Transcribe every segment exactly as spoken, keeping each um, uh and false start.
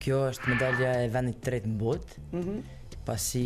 kjo është medalja e vendit të tretë në botë. Mhm. Pasi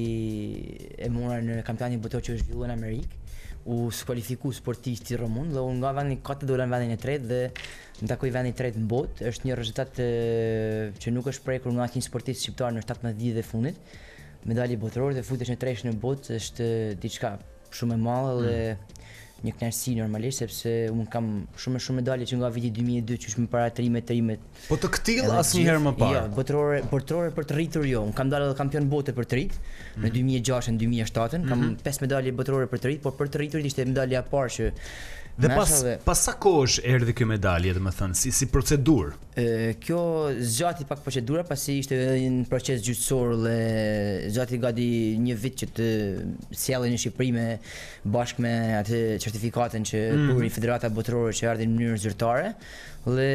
e mora në kampionatin botror që është zhvilluar në Amerikë, u skualifiku sportisti Romun dhe unë nga vendi katërt dola në vendin e tretë dhe më takoi vendi i tretë në botë. Është një rezultat që nuk është prekur nga asnjë sportist shqiptar në shtatëmbëdhjetë ditët e fundit. Medalje botërore dhe futesh në tresh në botë është diçka shumë e madhe dhe një kënaqësi normalisht sepse unë kam shumë shumë medalje që nga viti dy mijë e dy që është më para trimet, trimet. Po të këtill asnjëherë më parë. Jo, botërore, botërore për të rritur jo. Unë kam dalë edhe kampion bote për të rrit në dy mijë e gjashtë, në dy mijë e shtatë, kam pesë medalje botërore për të rrit, por për të rritur ishte medalja e parë që Dhe pas pas sa kohësh erdhi kjo medalje, domethënë si si procedurë? Ë kjo zgjati pak procedura pasi ishte një proces gjyqësor dhe zgjati gati një vit që të sjellin në Shqipëri me bashkë me atë certifikatën që puri Federata Botërore që ardhi në mënyrë zyrtare dhe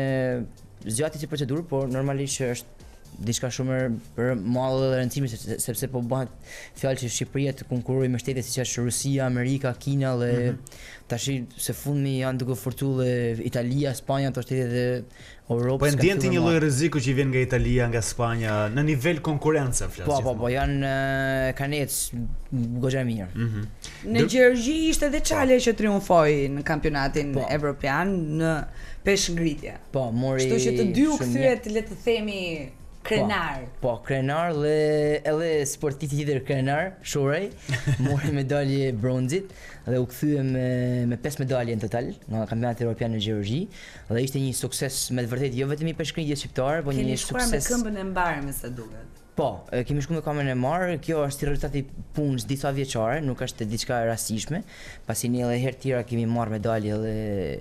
zgjati si procedurë, por normalisht që është diçka shumë për mallë dhe rëndësishme sepse po bëhet fjalë që Shqipëria të konkurrojë me shtete siç është Rusia, Amerika, Kina dhe mm -hmm. tash së fundmi janë duke fortuar dhe Italia, Spanja, ato shtetet e Europës. Po ndjen ti një lloj rreziku që vjen nga Italia, nga Spanja në nivel konkurrence flas. Po po po janë kanë ecë goxha mirë. Mm -hmm. Në Gjergji ishte edhe Çale që triumfoi në kampionatin po. Evropian në peshngritje. Po, mori. Kështu që të dy u kthyet le të themi krenar. Po, po krenar dhe edhe sportisti tjetër krenar, Shurej, mori medalje bronzit dhe u kthye me me pesë medalje në total nga kampionati evropian në Gjergji dhe ishte një sukses me të vërtetë jo vetëm i peshkritjes shqiptare, por një sukses. Kemi shkuar me këmbën e mbarë me sa duket. Po, kemi shkuar me këmbën e marrë, kjo është rezultati i punës disa vjeçare, nuk është diçka e rastishme, pasi ne edhe herë tjera kemi marrë medalje dhe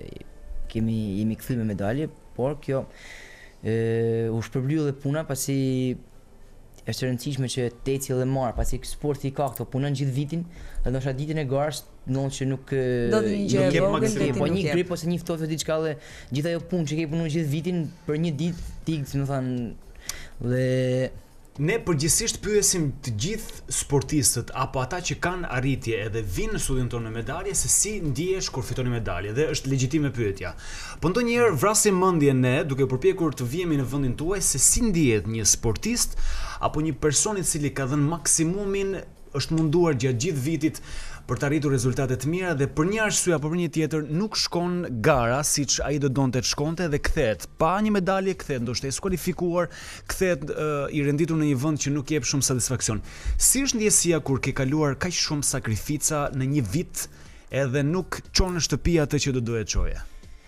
kemi jemi kthyer me medalje, por kjo Uh, u shpërblyll dhe puna pasi është e rëndësishme që të eci dhe marr pasi sporti i ka këto punon gjithë vitin dhe ndoshta ditën e garës ndonjë që nuk do të një gjë e vogël, po një grip ose një ftohtë diçka dhe gjithë ajo punë që ke punuar gjithë vitin për një ditë ti, do të thënë dhe ne përgjithsisht pyesim të gjithë sportistët apo ata që kanë arritje edhe vinë në studion tonë në medalje se si ndihesh kur fitoni medalje dhe është legjitime pyetja. Po ndonjëherë vrasim mendjen ne duke përpjekur të vihemi në vendin tuaj se si ndihet një sportist apo një person i cili ka dhënë maksimumin, është munduar gjatë gjithë vitit për të arritur rezultate të mira dhe për një arsye apo për një tjetër nuk shkon gara siç ai do donte të shkonte dhe kthehet pa një medalje, kthehet ndoshta i skualifikuar, kthehet uh, i renditur në një vend që nuk jep shumë satisfaksion. Si është ndjesia kur ke kaluar kaq shumë sakrifica në një vit edhe nuk çon në shtëpi atë që do doje të çoje?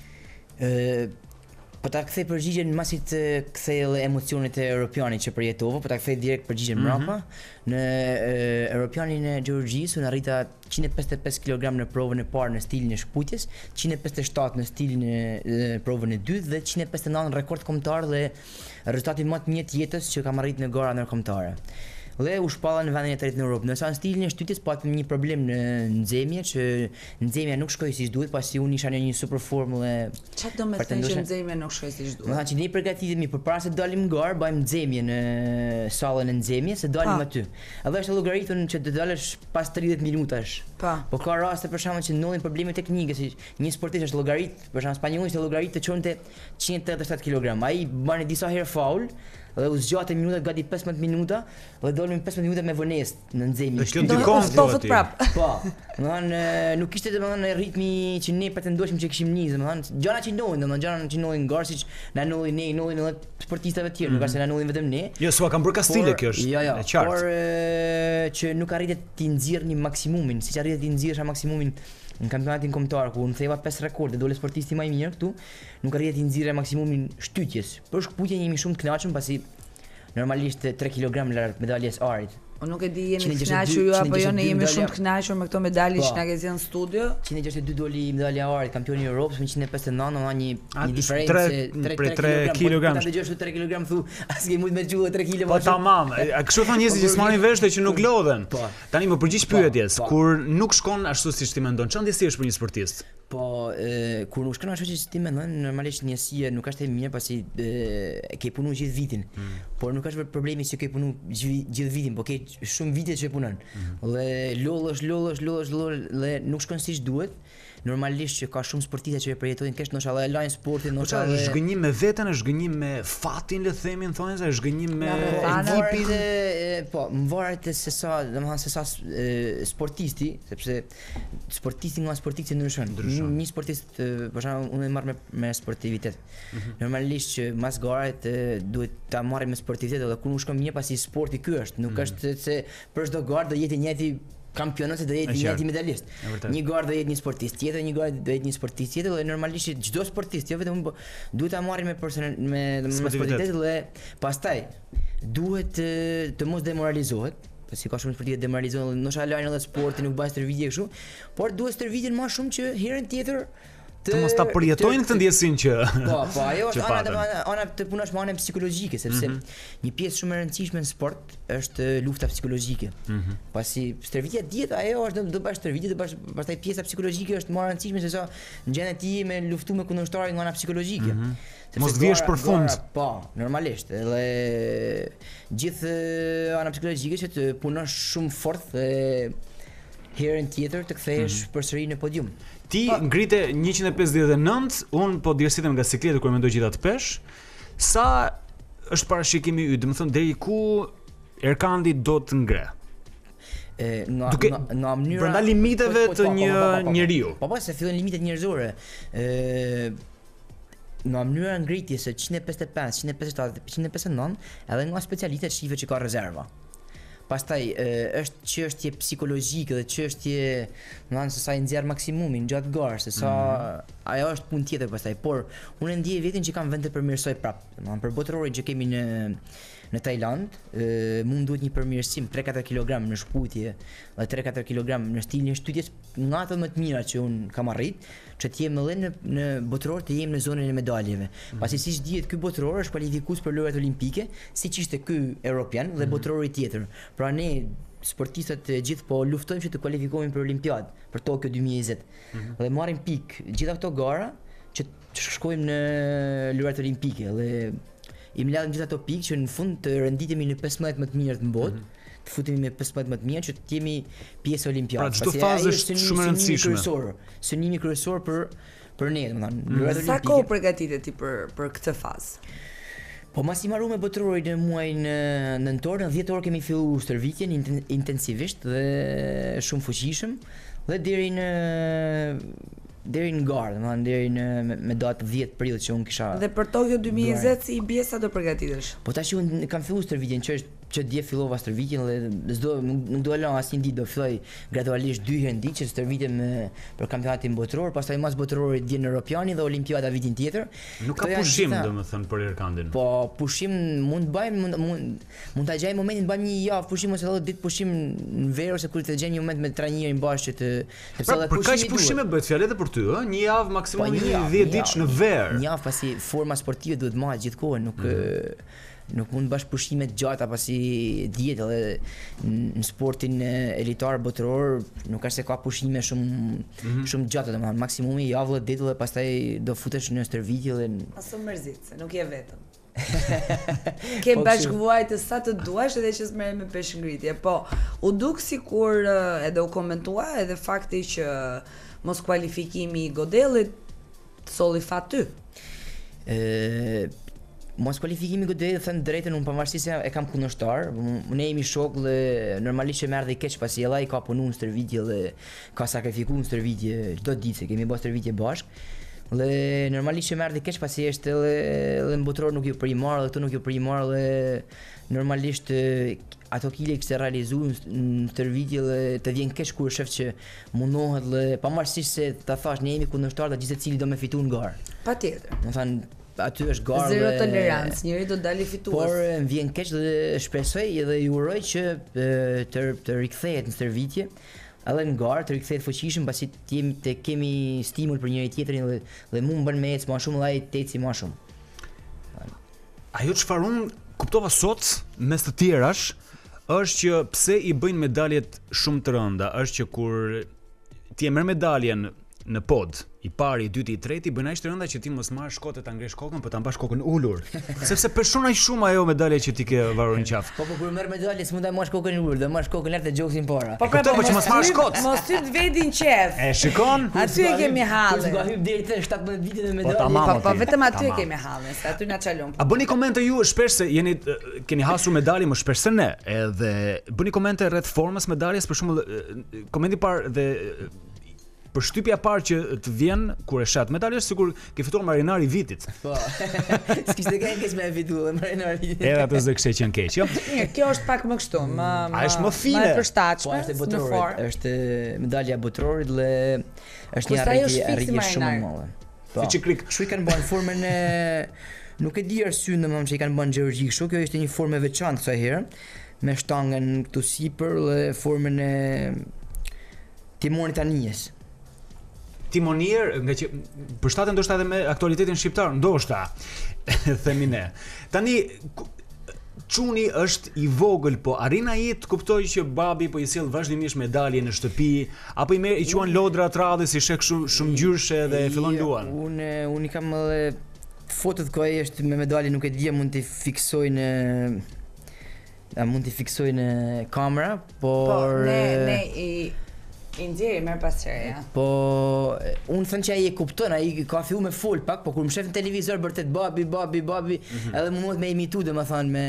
Ë Po ta kthej përgjigjen masi të kthej edhe emocionet e europianit që përjetova, po ta kthej direkt përgjigjen mbrapa. Mm -hmm. Në e, europianin e Gjergjisë unë arrita njëqind e pesëdhjetë e pesë kilogram në provën e parë në stilin e shkputjes, njëqind e pesëdhjetë e shtatë në stilin e, e provën e dytë dhe njëqind e pesëdhjetë e nëntë në rekord kombëtar dhe rezultati më të mirë të jetës që kam arritur në gara ndërkombëtare. Dhe u shpalla në vendin e tretë në Europë. Nëse në stilin e shtytjes patëm një problem në nxemje që nxemja nuk shkoi siç duhet pasi unë isha në një super formë dhe çfarë do të thënë që nxemja nuk shkoi siç duhet? Do të thënë që ne përgatitemi përpara se dalim në garë, bëjmë nxemje në sallën e nxemjes se dalim aty. Edhe është llogaritun që të dalësh pas tridhjetë minutash. Pa. Po ka raste për shkakun që ndodhin probleme teknike, si një sportist është llogarit, për shkak spanjolli është llogarit të çonte njëqind e tetëdhjetë kilogram. Ai bani disa herë faul dhe u zgjatë minuta gati pesëmbëdhjetë minuta dhe dolën pesëmbëdhjetë minuta me vonesë në nxemje. Kjo ndikon stofët prap. Po, domethënë nuk ishte domethënë ritmi që ne pretendueshim që kishim nisë, domethënë gjëra që ndodhin, domethënë gjëra që ndodhin garë siç na ndodhin ne, ndodhin edhe sportistëve të tjerë, nuk ka se na ndodhin vetëm ne. Jo, s'ua kam bërë kastile kjo është. Jo, jo, e qartë. Por që nuk arritet të nxjerrni maksimumin, siç arritet të nxjerrësh maksimumin në kampionatin kombëtar ku unë theva pesë rekorde, dole sportisti më i mirë këtu, nuk arritet të nxjerrë maksimumin shtytjes. Për shkputjen jemi shumë të kënaqur pasi normalisht tre kilogram larg medaljes arit. Unë nuk e di jeni të kënaqur ju apo jo, ne jemi shumë të kënaqur me këto medalje që na ke dhënë në studio. njëqind e gjashtëdhjetë e dy doli medalja e arit, kampioni i Europës, me njëqind e pesëdhjetë e nëntë, domethënë një një diferencë tre kilogram. Ta dëgjosh tre kilogram thu, as ke mund me gjuhë tre kilogram. Po tamam, kështu thonë njerëzit që s'marrin vesh që nuk lodhen. Tani më përgjigj pyetjes, kur nuk shkon ashtu siç ti mendon, çfarë ndjesi është për një sportist? Po, e, kur nuk shkon ashtu siç ti mendon, normalisht njësia nuk është e mirë pasi e, ke punuar gjithë vitin. Mm. Por nuk është problemi që ke punuar gjithë vitin, por ke shumë vite që punon. Mm. Dhe lollesh, lollesh, lollesh, lollesh dhe nuk shkon siç duhet. normalisht që ka shumë sportistë që e përjetojnë keq, ndoshta edhe lajn sportin, ndoshta është zhgënjim me veten, është zhgënjim me fatin, le të themi, thonë se është zhgënjim me ekipin. Po, më varet se sa, domethënë se sa sportisti, sepse sportisti nga sportisti ndryshon. Një sportist, për shembull, unë e marr me me sportivitet. Normalisht që mas garet duhet ta marrim me sportivitet, edhe kur nuk shkon mirë pasi sporti ky është, nuk është se për çdo garë do jetë njëjti kampionat se do jetë një medalist. Një garë do jetë një sportist tjetër, një garë do jetë një sportist tjetër dhe normalisht çdo sportist, jo vetëm duhet ta marrim me person me me sportivitet dhe pastaj duhet të mos demoralizohet, pasi ka shumë sportistë demoralizohen, ndoshta lajnë edhe sportin, nuk bën stërvitje kështu, por duhet stërvitjen më shumë që herën tjetër të mos ta përjetojnë këtë ndjesinë që po, po, ajo është ana ana të punosh me anën psikologjike, sepse një pjesë shumë e rëndësishme në sport është lufta psikologjike. Pasi stërvitja diet ajo është do bash stërvitje, do bash pastaj pjesa psikologjike është më e rëndësishme se sa në gjendjen e ti me luftu me kundërshtarin nga ana psikologjike. Mos vjesh për fund. Po, normalisht, edhe gjithë ana psikologjike që të punosh shumë fort dhe herën tjetër të kthehesh përsëri në podium. Ti ngrite njëqind e pesëdhjetë e nëntë, unë po dirësitem nga sikletë kur mendoj gjithat pesh. Sa është parashikimi yt, domethënë deri ku Erkandi do të ngre? E nga nga, nga mënyra brenda limiteve të një njeriu. Po po, se fillojnë limitet njerëzore. Ë nga mënyra ngritjes së njëqind e pesëdhjetë e pesë, njëqind e pesëdhjetë e njëqind e pesëdhjetë e nëntë, edhe nga specialitet shihet që ka rezerva. Pastaj është çështje psikologjike dhe çështje, domethënë se sa i nxjerr maksimumin gjatë garës, se sa ajo është punë tjetër pastaj, por unë ndjej vetin që kam vend të përmirësoj prap. Domethënë për botërorin që kemi në në Tajland, mund duhet një përmirësim tre katër kilogram në shkputje dhe tre katër kilogram në stilin e shtytjes, nga ato më të mira që un kam arrit, që të jem edhe në në botëror të jem në zonën e medaljeve. Mm-hmm. Pasi siç dihet ky botëror është kualifikues për lojrat olimpike, siç ishte ky europian dhe mm-hmm. botërori tjetër. Pra ne sportistët e gjithë po luftojmë që të kualifikohemi për olimpiadë, për Tokyo dy mijë e njëzet. Mm-hmm. Dhe marrim pikë gjitha këto gara që të shkojmë në lojrat olimpike dhe i mbledhim gjithë ato pikë që në fund të renditemi në pesëmbëdhjetë më të mirë të botë, mm-hmm. të futemi me pesëmbëdhjetë më të mirë që të jemi pjesë olimpiade. Pra çdo fazë është shumë e rëndësishme. Synimi kryesor për për ne, domethënë, lojrat olimpike. Sa kohë përgatitet ti për për këtë fazë? Po mas i marru me botërorin në muajin nëntor, në dhjetë orë kemi filluar stërvitjen intensivisht dhe shumë fuqishëm dhe deri në deri në garë, domethënë deri në me, me datë dhjetë prill që unë kisha. Dhe për Tokyo dy mijë e njëzet si i bie sa do përgatitesh? Po tash unë kam filluar stërvitjen që është që dje fillova stërvitjen dhe s'do nuk do la asnjë ditë, do filloj gradualisht dy herë në ditë që stërvitem për kampionatin botëror, pastaj mas botërorit vjen Europiani dhe Olimpiada vitin tjetër. Nuk ka pushim domethënë për Erkandin. Po pushim mund të bëjmë mund mund mund ta gjejmë momentin të bëjmë një javë pushim ose edhe ditë pushim në verë ose kur të gjejmë një moment me trajnerin bashkë të sepse edhe pushimi. Për kaq pushime bëhet fjalë edhe për ty, ë? Një javë maksimumi dhjetë ditë në verë. Një javë pasi forma sportive duhet marrë gjithkohën, nuk nuk mund të bash pushime të gjata pasi dihet edhe në sportin elitar botëror nuk është se ka pushime shumë mm-hmm. shumë gjata, domethënë maksimumi javë dhe ditë dhe pastaj do futesh në stërvitje dhe Aso mërzit, se nuk je vetëm. Ke bashkëvuajtë sa të duash edhe që s'merrem me peshngritje, po u duk sikur edhe u komentua edhe fakti që mos kualifikimi i Godellit solli fat ty. Ë Mos kualifikimi Godellit, thënë drejtën, unë pavarësisht se e kam kundërshtar, ne jemi shok dhe normalisht që më erdhi keq pasi edhe ai ka punuar në stërvitje dhe ka sakrifikuar në stërvitje çdo ditë se kemi bërë stërvitje bashkë. Dhe normalisht që më erdhi keq pasi është edhe edhe në botror nuk ju primar dhe këtu nuk ju primar dhe normalisht ato kile kishte realizuar në stërvitje dhe të vjen keq kur shef që mundohet dhe pavarësisht se ta thash ne jemi kundërshtar dhe gjithsesi cili do me fitu në garë. Patjetër. Do thënë aty është garë zero tolerancë, njëri do dalë fitues. Por më vjen keq dhe shpresoj edhe ju uroj që të të rikthehet në stërvitje, edhe në garë të rikthehet fuqishëm pasi të jemi të kemi stimul për njëri tjetrin dhe dhe mua më bën me ecë më shumë dhe ai të eci më shumë. Ajo çfarë unë kuptova sot mes të tjerash është që pse i bëjnë medaljet shumë të rënda, është që kur ti e merr medaljen në pod, i pari, i dyti, i treti, bëjnë aq të rënda që ti mos marr shkotë ta ngresh kokën, po ta mbash kokën ulur. Sepse përshon aq shumë ajo medalje që ti ke varur në qafë. Po po kur merr medalje s'mund ta marrësh kokën ulur, do marrësh kokën lart e gjoksin para. Po kuptoj, po që mos marrësh kot. Mos hyt vedin qef. E shikon? Aty e kemi hallin. Ku hyp deri te shtatëmbëdhjetë vitet me medalje. tamam, Po po ti, vetëm aty e tamam. kemi hallin, se aty na çalon. A bëni komente ju shpesh se jeni keni hasur medalje më shpesh se ne, edhe bëni komente rreth formës medaljes, për shembull komenti parë dhe përshtypja parë që të vjen kur e shat medalje është sikur ke fituar marinari i vitit. Po. S'kishte kanë keq me fituar marinari i vitit. Edhe atë s'do kishte qenë keq, jo? Mirë, kjo është pak më kështu, më A është më fine. Më e Po përshtatshme. është e në botrorit, formë. është medalja e botrorit dhe është një Kurse ajo arritje është fiksi arritje shumë e marinar. madhe. Po. Si çikrik. Kështu i kanë bën formën e nuk e di arsyeën domethënë që i kanë bën Gjergji kështu, kjo ishte një formë e veçantë kësaj herë me shtangën këtu sipër dhe formën e timonit Anijës. Timonier, nga që përshtaten ndoshta edhe me aktualitetin shqiptar, ndoshta themi ne. Tani ku- Çuni është i vogël, po arrin ai të kuptoj që babi po i sjell vazhdimisht medalje në shtëpi, apo i merr i quan lodra të radhës, i shek shumë shumë ngjyrshe dhe fillon luan. Unë unë i kam edhe fotot ku ai është me medalje, nuk e di a mund t'i fiksoj në a mund t'i fiksoj në kamera, por Po, ne ne i i nxjerrim merr pas çere, ja. Po unë thënë që ai e kupton, ai ka fillu me fol pak, po kur më shef në televizor bërtet babi, babi, babi, edhe më mund me imitu domethënë me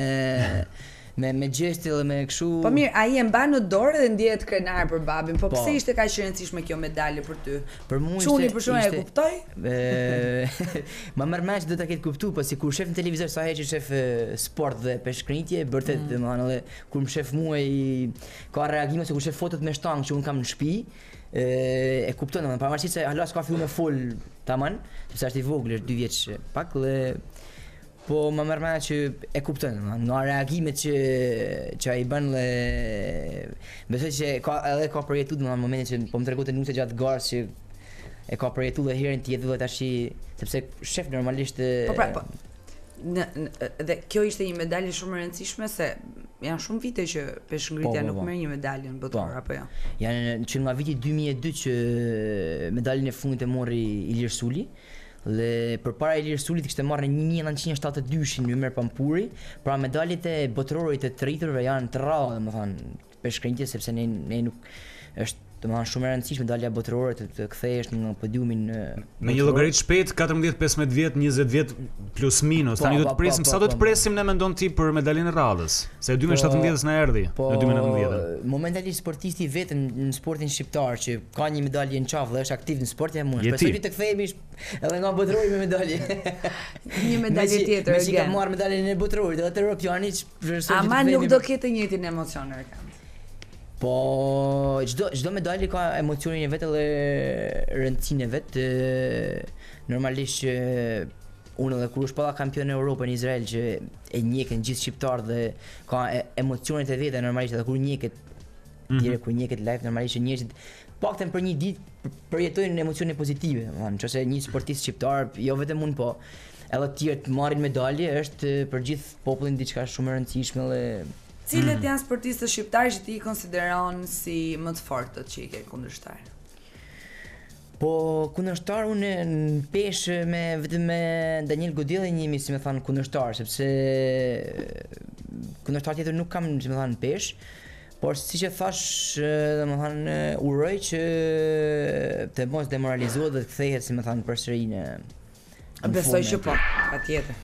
me me gjeste dhe me kështu. Po mirë, ai e mban në dorë dhe ndihet krenar për babin, po Po. pse ishte kaq e rëndësishme kjo medalje për ty? Për mua Çuni ishte- për shkak e ishte- kuptoj? E, ma mërë meq do ta ketë kuptu, po si kur shef në televizor sa herë që shef e, sport dhe peshkëngritje, bërtet mm. domethënë edhe kur më shef mua i ka reagime se kur shef fotot me shtangë që un kam në shtëpi, e, e kupton domethënë pavarësisht se hala s'ka fillu me fol tamam, sepse është i vogël, është dy vjeç pak dhe po më merr mend që e kupton, domethënë nga reagimet që që ai bën dhe besoj që ka edhe ka përjetuar domethënë në momentin që po më tregonte nuse gjatë garës që e ka përjetuar dhe herën tjetër dhe tash sepse shef normalisht e, Po pra, po. Në, në, dhe kjo ishte një medalje shumë e rëndësishme se janë shumë vite që peshngritja Po, po, nuk po. merr një medalje në botror Po. apo jo. janë që nga viti dy mijë e dy që medaljen e fundit e morri Ilir Suli. Dhe përpara Ilir Sulit kishte marrë në një mijë nëntëqind e shtatëdhjetë e dyshin Ymer Pampuri, pra medaljet e botrorit të të rriturve janë të rralla, domethënë peshkëngritje sepse ne ne nuk është domethënë shumë e rëndësishme medalja botërore të, të kthehesh në podiumin e, Me një botror. llogarit shpejt, katërmbëdhjetë pesëmbëdhjetë vjet, njëzet vjet plus minus. Po, Tani do po, të presim, po, sa po, do të po. presim ne mendon ti për medaljen e radhës? Se e dy mijë e shtatëmbëdhjetë na erdhi, Po, në dy mijë e nëntëmbëdhjetë. momentalisht sportisti vetëm në sportin shqiptar që ka një medalje në qafë dhe është aktiv në sport jam unë. Je Besoj ti. që të kthehemi edhe nga botrori me medalje. Një medalje tjetër. Me që ka again. marrë medaljen e botrorit edhe të Europianit, besoj që Ama të nuk kthehemi- do ketë të njëjtin emocion Erkan. Po çdo çdo medalje ka emocionin e vet edhe rëndësinë e vet. e, Normalisht që unë edhe kur u shpalla kampion e Europës në Izrael që e njekën gjithë shqiptarët dhe ka e, emocionet e veta normalisht edhe kur njeket dire kur njeket live normalisht që njerëzit paktën për një ditë për- përjetojnë emocione pozitive, domethënë nëse një sportist shqiptar, jo vetëm unë po edhe të tjerë të marrin medalje është e, për gjithë popullin diçka shumë e rëndësishme dhe Cilët janë sportistët shqiptarë që ti i konsideron si më të fortët që i ke kundërshtar? Po kundërshtar unë në peshë me vetëm me Daniel Godillin jemi si më thënë kundërshtar sepse kundërshtar tjetër nuk kam si më thënë në peshë, por siç e thash domethënë uroj që të mos demoralizohet dhe të kthehet si më thënë përsëri në në Besoj formë. që po, patjetër.